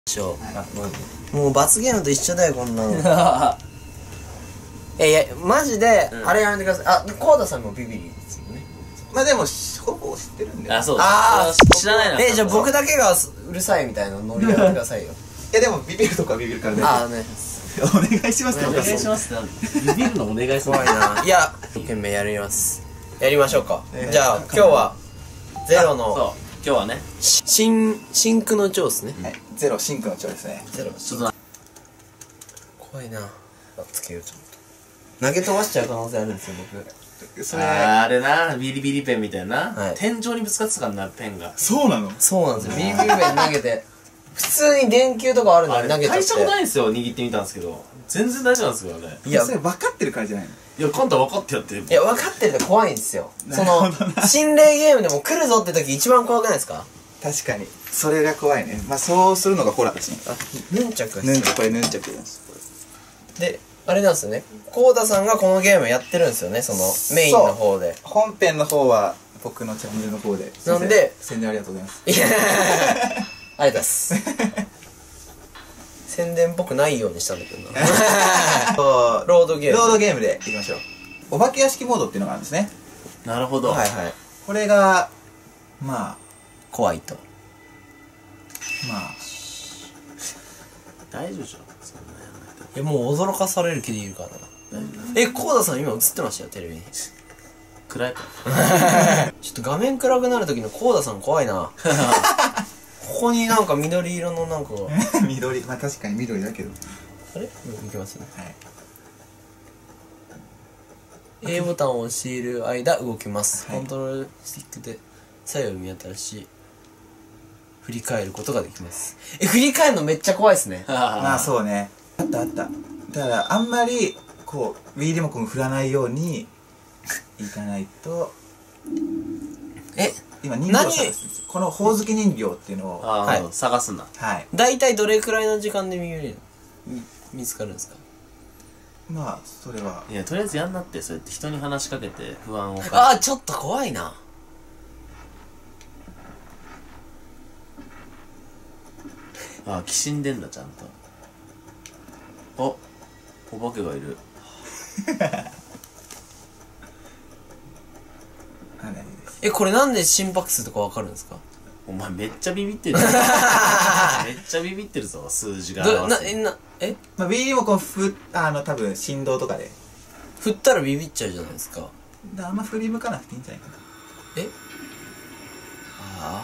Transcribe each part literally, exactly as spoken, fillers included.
しょう。もう罰ゲームと一緒だよこんなの。えいやマジで、うん、あれやめてください。あ、コウタさんもビビリですよね。 まあでもほぼ知ってるんで。 あ、そうああ知らないな。 えじゃあ僕だけがうるさいみたいなノリやってくださいよ。 いやでもビビるとかビビるからね。 ああね。 お願いします。 お願いしますってビビるのお願いする。 怖いな。いや一生懸命やります。やりましょうか。じゃあ今日はゼロのそう今日はね新真空の蝶ですね。 はい、ゼロ真空の蝶ですね。 ゼロちょっと怖いな。つけようちょっと投げ飛ばしちゃう可能性あるんですよ僕。 それあれなビリビリペンみたいな、 はい、 天井にぶつかってたからなペンが。 そうなの。 そうなんですよ。ビリビリペン投げて普通に電球とかあるのに投げちゃって。 大したことないんですよ。握ってみたんですけど全然大丈夫なんですよね。 いやそれ分かってるからじゃないの。 いやカンタ分かってやってる。 いや分かってると怖いんですよ。その心霊ゲームでも来るぞって時一番怖くないですか。 確かにそれが怖いね。まあそうするのがホラーですね。 あ、ヌンチャクヌンチャクこれヌンチャクです。 であれなんですよね。コウタさんがこのゲームやってるんですよね。そのメインの方で。 本編の方は僕のチャンネルの方で。 なんで宣伝ありがとうございます。 いやありがとうございます。宣伝っぽくないようにしたんだけどな。ロードゲーム。 ロードゲームでいきましょう。お化け屋敷モードっていうのがあるんですね。 なるほど。 はいはい。 これがまあ怖いと。 まあ大丈夫じゃん。 いやもう驚かされる気でいるからな。え、コウタさん今映ってましたよテレビに。 暗いからちょっと画面暗くなる時のコウタさん怖いな。ここになんか緑色のなんかが緑、まあ確かに緑だけど。 あれ？いきますね。 はい。 A ボタンを押している間動きます。はい、コントロールスティックで左右を見当たらし振り返ることができます。え、振り返るのめっちゃ怖いですね。 まあそうね。あったあった。だからあんまりこう Wii リモコン振らないようにいかないと。 え、 今人形を探すんですよ。このほおずき人形っていうのを、 はい、探すんだ。 はい。 大体どれくらいの時間で見れる見見つかるんですか。 まあそれは。 いやとりあえずやんなって、そうやって人に話しかけて不安を感じ。 ああちょっと怖いな。 ああきしんでんだちゃんと。おお化けがいる。 え、これなんで心拍数とかわかるんですか。 お前めっちゃビビってる。めっちゃビビってるぞ数字がどなえなえまあ Wii リモコンふあの多分振動とかで振ったらビビっちゃうじゃないですか。 だあんま振り向かなくていいんじゃないかな。 えああ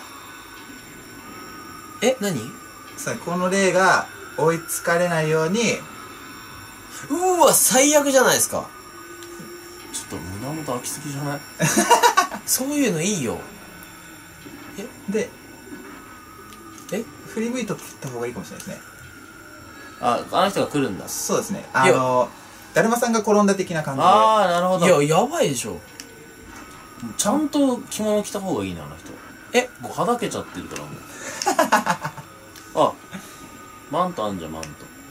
え何そうこの例が追いつかれないように。 うわ最悪じゃないですか。 ちょっと胸元開きすぎじゃない？ そういうのいいよ。 えでえ振り向いとった方がいいかもしれないですね。 ああの人が来るんだ。 そうですね。あのだるまさんが転んだ的な感じで。 ああなるほど。 いややばいでしょ。 ちゃんと着物着た方がいいなあの人。 えもうはだけちゃってるからもう。あマントあんじゃんマント。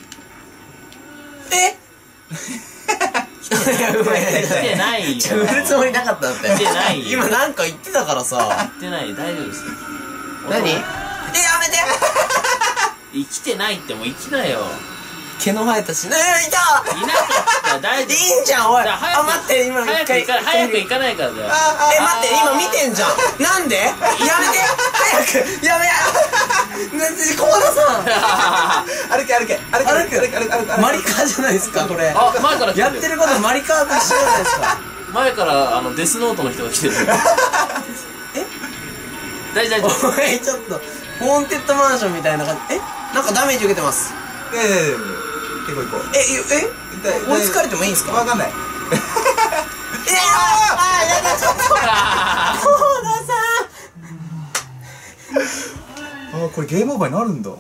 えいや、うまい。 来てないよ。 売るつもりなかったんだって。 来てないよ。 今なんか言ってたからさ。 来てない、大丈夫ですよ。 何？え、やめて生きてないってもう生きなよ。 毛の生えたし、ねえ、いたいなかった大丈夫。 いいんじゃん、おい。あ、待って、今一回。 早く行かないからだよ。 え、待って、今見てんじゃん。なんで？やめて早くやめコウタさん歩け歩け歩け歩け歩け歩け歩けマリカーじゃないですか、これ。 あ、前から来てる。 やってることマリカーと一緒じゃないですか。 前からあのデスノートの人が来てる。 え大丈夫。 おいちょっとホーンテッドマンションみたいな感じ。えなんかダメージ受けてます。 ええ行こう行こう。 ええ追いつかれてもいいんですか。 わかんない。えああやだちょっとコウタさんあこれゲームオーバーになるんだ。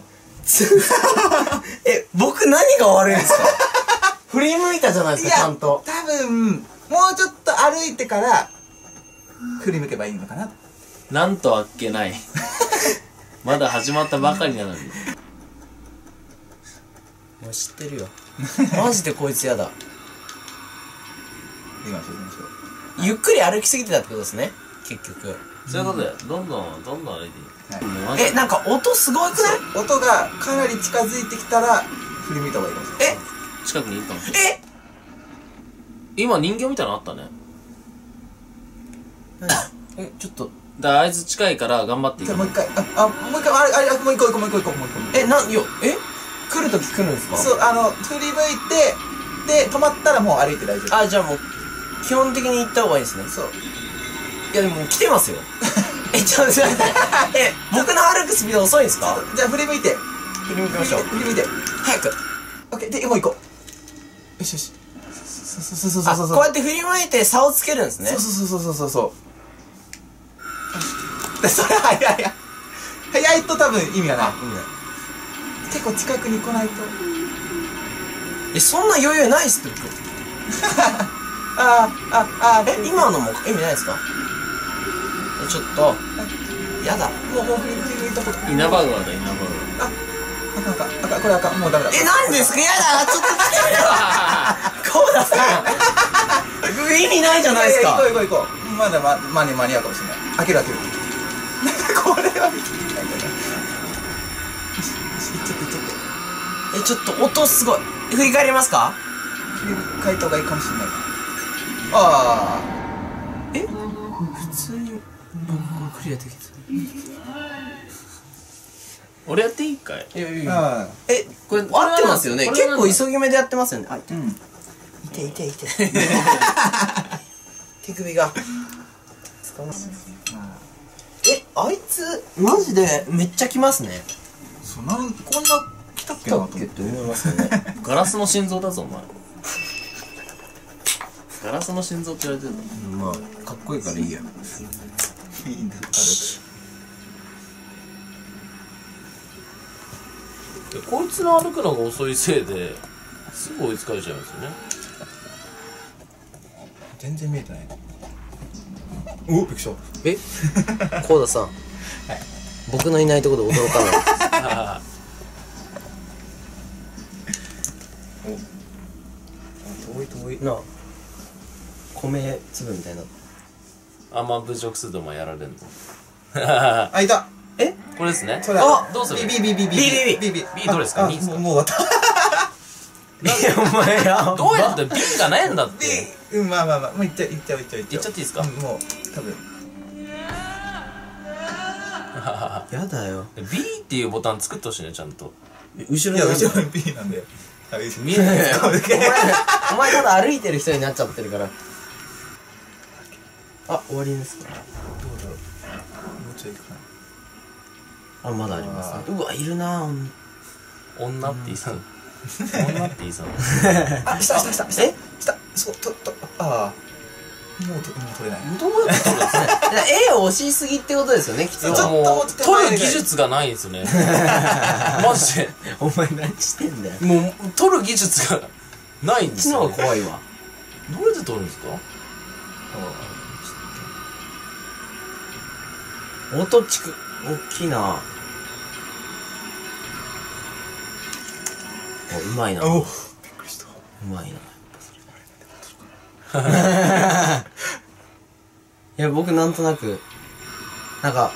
え僕何が悪いんですか。振り向いたじゃないですかちゃんと。 多分もうちょっと歩いてから振り向けばいいのかな。 なんとあっけない。まだ始まったばかりなのに。 もう知ってるよ。マジでこいつやだ。 行きましょう行きましょう。 ゆっくり歩きすぎてたってことですね。 結局。 そういうことだよ。どんどん、どんどん歩いていい。もうマジえ、なんか音すごくない？ 音がかなり近づいてきたら振り向いた方がいいかもしれない。 え近くにいるかも。 え今人形みたいなのあったね。 え、ちょっと。 だからあいつ近いから頑張っていく。 じゃあもう一回、あ、あ、もう一回、あれ、あれ、もう一個、もう一個、もう一個、もう一個。もう一個え、なん、よ、え来るとき来るんですか？ そう、あの、振り向いて、で、止まったらもう歩いて大丈夫。 あ、じゃあもう、基本的に行った方がいいですね。 そう。 いやでももう来てますよ。え、ちょっと待って。え、僕の歩くスピード遅いんですか？ じゃあ振り向いて。 振り向きましょう。 振り向いて。 早く。 オッケー、で、もう行こう。よしよし。そうそうそうそうあ、 そう。 こうやって振り向いて差をつけるんですね。 そうそうそうそうそうそう。で、それ早い早い。早いと多分意味がない。結構近くに来ないと。 え、そんな余裕ないっすって僕。 ああ、ああ、 え、今のも意味ないですか？え、ちょっと、やだ。 もう、もう振り振り向いたこと。 稲葉川だ、稲葉あ、あかんあかん、あかん、これあかん、もうダメだ。 え、なんですか？やだ、ちょっと来てくれよ。コーダさん。意味ないじゃないですか。 行こう行こう行こう。まだま、間に間に合うかもしれない。開ける開ける。これは見てみたいんだね。よし、よし、行っちゃって行っちゃって。 え、ちょっと音すごい。振り返りますか？ 振り返った方がいいかもしれない。ああ。 え、普通に、僕これクリアできた。 俺やっていいかい？ いやいやああ。 え、これ合ってますよね。結構急ぎ目でやってますよね。あ、 うん。 痛い痛い痛い。手首が。使わない。え、あいつ、マジでめっちゃ来ますね。 そう、なん、こんな来たっけ来なと思って。 たっけって思いますよね。 ガラスの心臓だぞ、お前。ガラスの心臓って言われてるの？ まあ、かっこいいからいいや。 いいんだ、軽でこいつの歩くのが遅いせいですぐ追いつかれちゃうんですよね。 全然見えてない。お、びっくりした。 えコウダさん。僕のいないところで驚かない。 遠い遠い。 なあ。米粒みたいな。 あんま侮辱するともやられんの。 あ、いた。 えこれですね。 それ。 あどうする？ ビビビビビビビビ B どれですか？ にですか？ もう終わった。 お前やどうやって B がないんだって。 ビうん、まあまあまあ、もういっちゃいっちゃういっちゃういっちゃう。 いっちゃっていいですか？ うん、もう多分。 やだよ。 B っていうボタン作ってほしいね、ちゃんと。 後ろいや、 に後ろに B なんで。 見えないお前お前ただ歩いてる人になっちゃってるから。あ、終わりですか？ どうだろう。もうちょいかな。 あ、まだありますね。うわ、いるなぁ。 女って言いそう。女って言いそう。 あ、下下下下。 え下、そう、と、と、ああ。もうと、もう取れない。 どうやって撮るんですね。 絵を押しすぎってことですよね、きっと。 いやちょっともうもうちょっと撮る技術がないんですよね。マジで。 お前何してんだよ。こもう撮る技術がないんでっちのすよ、ね。 方が怖いわ。 どうやって撮るんですか？ 音ちく、大きいな。お、うまいな。うおびっくりした。 まいな。いや、僕なんとなく、なんか、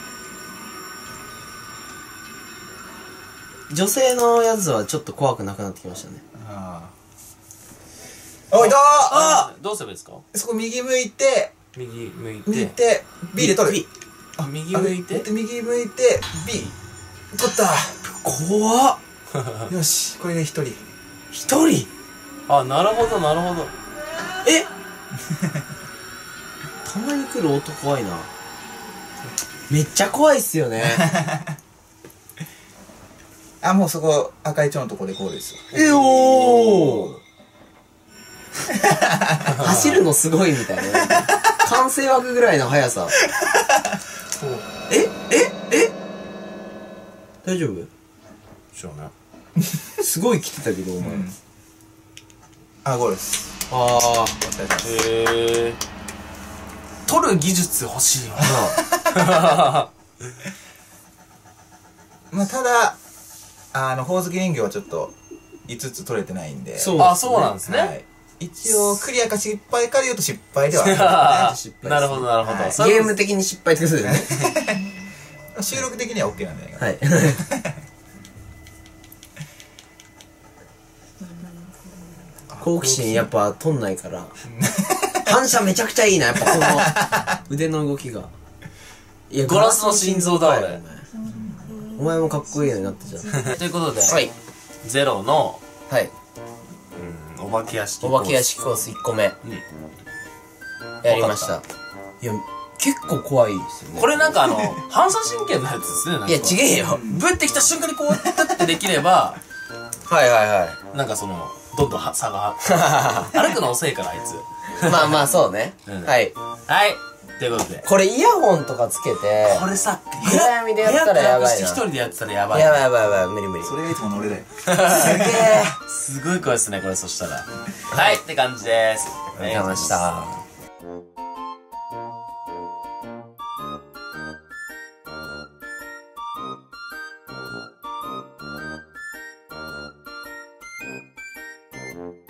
女性のやつはちょっと怖くなくなってきましたね。 ああ。おいたーあどうすればいいですか？ そこ右向いて、 右向い向いて。 て、B で取る。 B。 あ、右向いて。 右向いて、B。取った怖っ。 よし、これで一人。 一人あ、なるほど、なるほど。 えたまに来る音怖いな。めっちゃ怖いっすよね。 あ、もうそこ、赤い蝶のとこでゴールですよ。 えおー走るのすごいみたいな。完成枠ぐらいの速さ。えええ大丈夫？ しょうね。 すごい来てたけど、お前。 うんあ、ゴールです。 あお疲れ様です。 へえ。撮る技術欲しいよあ。 まあ、ただ、あの、ほおずき人形はちょっと、いつつ取れてないんで。 そうな。あ、そうなんですね。 はい。 一応、クリアか失敗かで言うと失敗ではあ失敗ですねなるほどなるほど、 はいそういうゲーム的に失敗ってことだよね。 る。収録的には OK なんじゃないかな。 はい。好奇心やっぱ取んないから。反射めちゃくちゃいいな、やっぱこの腕の動きが。いや、 ガラスの心臓だ俺お前お前もかっこいいようになったじゃん。 ということで、 はい。 ゼロの、 はい。 うん、お化け屋敷お化け屋敷コースいっこめ。 うんやりました。いや、結構怖いですよね。 これなんかあの反射神経のやつですね。なんかいや、ちげえよ。 ぶってきた瞬間にこうやってできればはいはいはい。 なんかそのどんどんは差が歩くの遅いからあいつ。 まあまあそうね。 うんはい。 はいということで、 これイヤホンとかつけて、 これさ暗闇でやったらやばいな部屋暗くして一人でやってたらやばい。 やばいやばいやばい、無理無理。 それがいつもの俺だよ。 すげえ。 すごい声ですねこれ。そしたらはいって感じです。 ありがとうございました。 はい